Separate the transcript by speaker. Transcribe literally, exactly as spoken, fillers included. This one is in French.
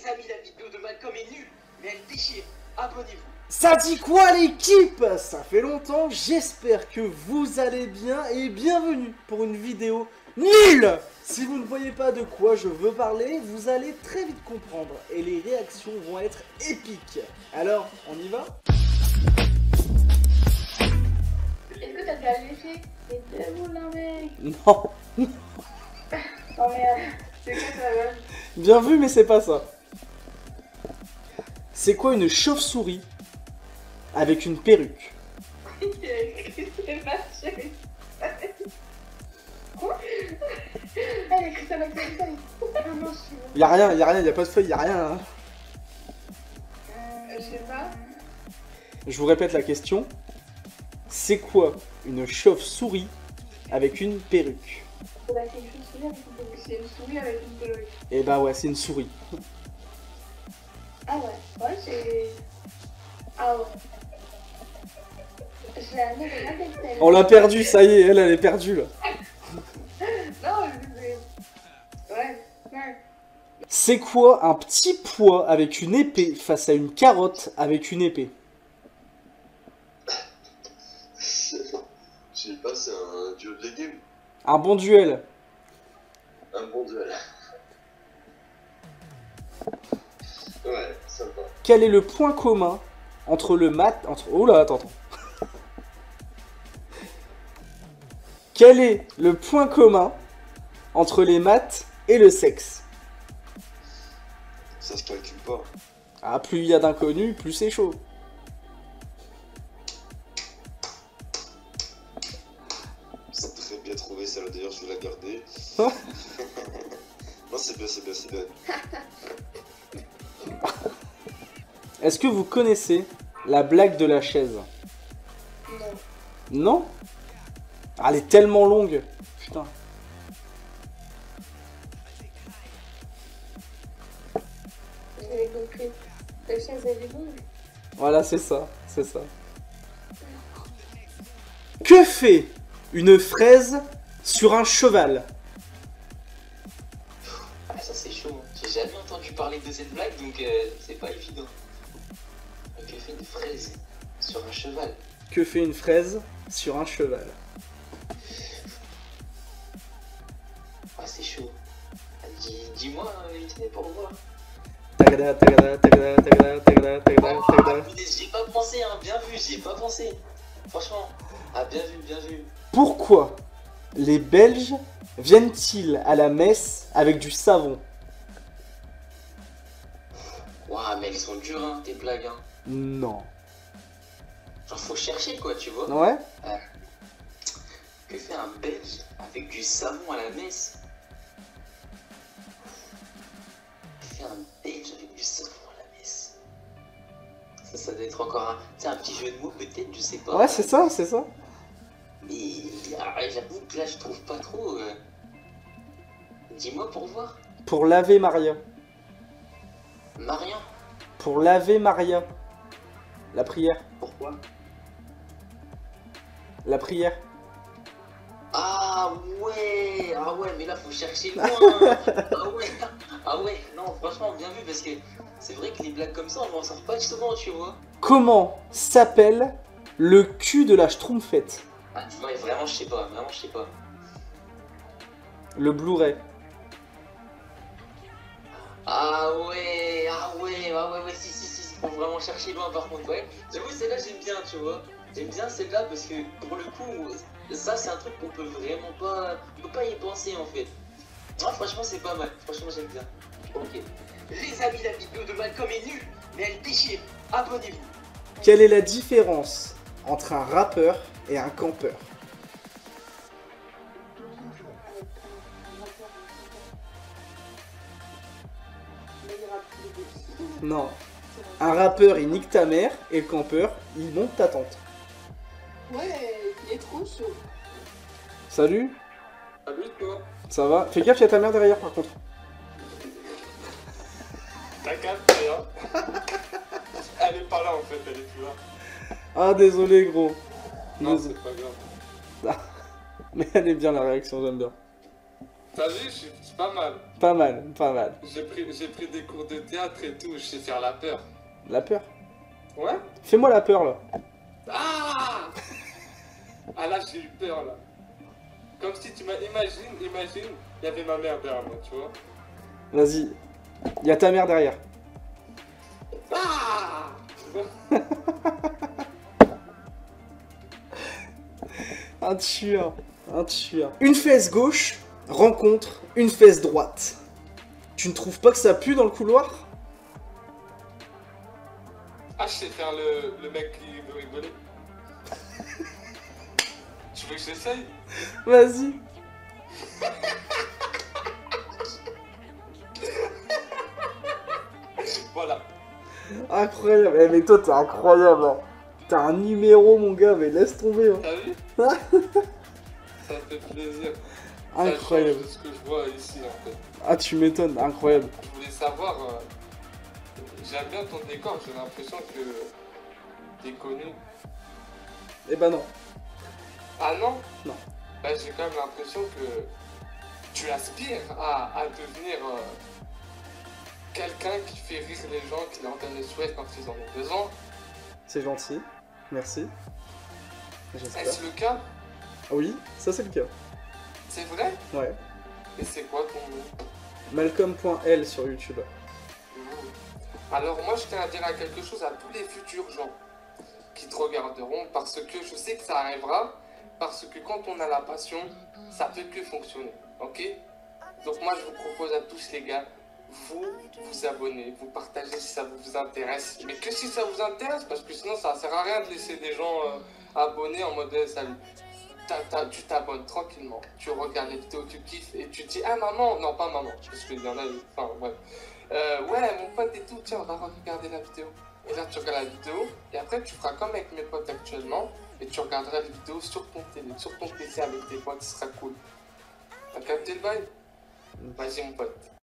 Speaker 1: Les amis, la vidéo de Malcolm est nulle, mais elle déchire. Abonnez-vous.
Speaker 2: Ça dit quoi l'équipe? Ça fait longtemps, j'espère que vous allez bien et bienvenue pour une vidéo nulle. Si vous ne voyez pas de quoi je veux parler, vous allez très vite comprendre et les réactions vont être épiques. Alors, on y va?
Speaker 3: Est-ce que t'as déjà léché? C'est debout là mec.
Speaker 2: Non.
Speaker 3: Non mais euh, c'est quoi ça là?
Speaker 2: Bien vu, mais c'est pas ça. C'est quoi une chauve-souris avec une perruque?
Speaker 3: C'est pas cher. Quoi? Elle a écrit ça avec sa feuille. Ah non, je suis...
Speaker 2: Y'a rien, y'a rien, y'a pas de feuille, y'a rien. Hein.
Speaker 3: Euh, je sais pas.
Speaker 2: Je vous répète la question. C'est quoi une chauve-souris avec une perruque?
Speaker 3: Bah, c'est une chauve-souris avec une perruque. C'est une souris avec une perruque.
Speaker 2: Eh bah ouais, c'est une souris.
Speaker 3: Ah ouais, ouais c'est... Ah ouais. J'ai jamais regardé celle-là.
Speaker 2: On l'a perdue, ça y est, elle, elle est perdue là.
Speaker 3: Non, c'est... Ouais, ouais.
Speaker 2: C'est quoi un petit pois avec une épée face à une carotte avec une épée?
Speaker 4: Je sais pas, c'est un duo de légumes.
Speaker 2: Un bon duel.
Speaker 4: Un bon duel. Ouais, sympa.
Speaker 2: Quel est le point commun entre le maths... Entre... Oh là, attends, attends. Quel est le point commun entre les maths et le sexe?
Speaker 4: Ça se calcule pas.
Speaker 2: Ah, plus il y a d'inconnus, plus c'est chaud.
Speaker 4: C'est très bien trouvé, celle-là d'ailleurs, je vais la garder. Non, c'est bien, c'est bien, c'est bien.
Speaker 2: Est-ce que vous connaissez la blague de la chaise?
Speaker 3: Non.
Speaker 2: Non? Ah, elle est tellement longue. Putain.
Speaker 3: J'avais compris. La chaise elle est longue.
Speaker 2: Voilà, c'est ça, c'est ça. Que fait une fraise sur un cheval?
Speaker 1: Ah, ça c'est chaud. J'ai jamais entendu parler de cette blague, donc euh, c'est pas évident. Mais que fait une fraise sur un cheval?
Speaker 2: Que fait une fraise sur un cheval?
Speaker 1: Ah, c'est chaud. Dis- Dis-moi euh, vite fait pour voir.
Speaker 2: Tagada, tagada, tagada, tagada, tagada, tagada,
Speaker 1: Oh,
Speaker 2: tagada.
Speaker 1: punaise, j'y ai pas pensé, hein. Bien vu, j'y ai pas pensé. Franchement. Ah, bien vu, bien vu.
Speaker 2: Pourquoi les Belges viennent-ils à la messe avec du savon?
Speaker 1: Waouh, mais elles sont dures, hein, tes blagues, hein.
Speaker 2: Non.
Speaker 1: Genre, faut chercher, quoi, tu vois.
Speaker 2: Ouais?
Speaker 1: Que fait un Belge avec du savon à la messe? Que fait un Belge avec du savon à la messe? Ça, ça doit être encore un, tu sais, un petit jeu de mots, peut-être, je sais pas.
Speaker 2: Ouais, c'est ça, c'est ça.
Speaker 1: Mais ah, j'avoue que là, je trouve pas trop. euh. Dis-moi pour voir.
Speaker 2: Pour laver Maria.
Speaker 1: Marion,
Speaker 2: Pour laver Maria. La prière.
Speaker 1: pourquoi?
Speaker 2: La prière.
Speaker 1: Ah ouais, ah ouais, mais là faut chercher loin. Ah ouais, ah ouais, non, franchement, bien vu parce que c'est vrai que les blagues comme ça, on m'en sort pas souvent, tu vois.
Speaker 2: Comment s'appelle le cul de la schtroumpfette?
Speaker 1: Ah, dis-moi, vraiment, je sais pas, vraiment, je sais pas.
Speaker 2: Le Blu-ray.
Speaker 1: Ah ouais, ah ouais, ah ouais, ouais, si, si, si, faut vraiment chercher loin par contre, ouais. J'avoue, celle-là, j'aime bien, tu vois. J'aime bien celle-là parce que pour le coup, ça, c'est un truc qu'on peut vraiment pas. On peut pas y penser en fait. Ah, franchement, c'est pas mal, franchement, j'aime bien. Ok. Les amis, la vidéo de Malcolm est nulle, mais elle déchire. Abonnez-vous.
Speaker 2: Quelle est la différence entre un rappeur et un campeur? Non. Un rappeur, il nique ta mère, et le campeur, il monte ta tante.
Speaker 3: Ouais, il est trop chaud.
Speaker 2: Salut,
Speaker 1: Salut toi.
Speaker 2: ça va? Fais gaffe, il y a ta mère derrière par contre.
Speaker 5: T'as capté, hein. Elle est pas là en fait, elle est plus là.
Speaker 2: Ah, désolé, gros.
Speaker 5: Non,
Speaker 2: Désolé.
Speaker 5: c'est pas grave.
Speaker 2: Mais elle est bien la réaction, j'aime bien.
Speaker 5: T'as vu, je suis je suis pas mal.
Speaker 2: Pas mal, pas mal.
Speaker 5: J'ai pris, j'ai pris des cours de théâtre et tout, je sais faire la peur.
Speaker 2: La peur.
Speaker 5: Ouais?
Speaker 2: Fais-moi la peur là.
Speaker 5: Ah! Ah là, j'ai eu peur là. Comme si tu m'as... Imagine, imagine, il y avait ma mère derrière moi, tu vois.
Speaker 2: Vas-y. Il y a ta mère derrière.
Speaker 5: Ah!
Speaker 2: Un tueur. Un tueur. Une fesse gauche rencontre une fesse droite. Tu ne trouves pas que ça pue dans le couloir?
Speaker 5: Ah, je sais faire le, le mec qui veut rigoler. Tu veux que j'essaye?
Speaker 2: Vas-y.
Speaker 5: Voilà.
Speaker 2: Incroyable. Eh, mais toi, t'es incroyable. Hein. T'as un numéro, mon gars, mais laisse tomber. Hein.
Speaker 5: T'as vu? Ça fait plaisir.
Speaker 2: Incroyable.
Speaker 5: Ça change de ce que je vois ici en fait.
Speaker 2: Ah, tu m'étonnes. Incroyable.
Speaker 5: Je voulais savoir, euh, j'aime bien ton décor, j'ai l'impression que t'es connu.
Speaker 2: Eh ben non.
Speaker 5: Ah non?
Speaker 2: Non.
Speaker 5: Bah, j'ai quand même l'impression que tu aspires à, à devenir euh, quelqu'un qui fait rire les gens, qui leur donne des souhaits quand ils en ont besoin.
Speaker 2: C'est gentil. Merci. J'espère.
Speaker 5: Est-ce le cas?
Speaker 2: Oui, ça c'est le cas.
Speaker 5: C'est vrai?
Speaker 2: Ouais.
Speaker 5: Et c'est quoi ton nom?
Speaker 2: Malcolm point L sur YouTube.
Speaker 5: Mmh. Alors moi je tiens à dire à quelque chose à tous les futurs gens qui te regarderont parce que je sais que ça arrivera, parce que quand on a la passion, ça peut que fonctionner, ok? Donc moi je vous propose à tous les gars, vous vous abonnez, vous partagez si ça vous intéresse, mais que si ça vous intéresse, parce que sinon ça sert à rien de laisser des gens euh, abonnés en mode eh, salut. T'as, t'as, tu t'abonnes tranquillement, tu regardes les vidéos, tu kiffes et tu dis ah maman, non pas maman, parce qu'il y en a, enfin ouais, euh, ouais mon pote et tout, tiens on va regarder la vidéo. Et là tu regardes la vidéo et après tu feras comme avec mes potes actuellement et tu regarderas les vidéos sur ton télé, sur ton P C avec tes potes, ce sera cool. T'as capté le bail? Vas-y mon pote.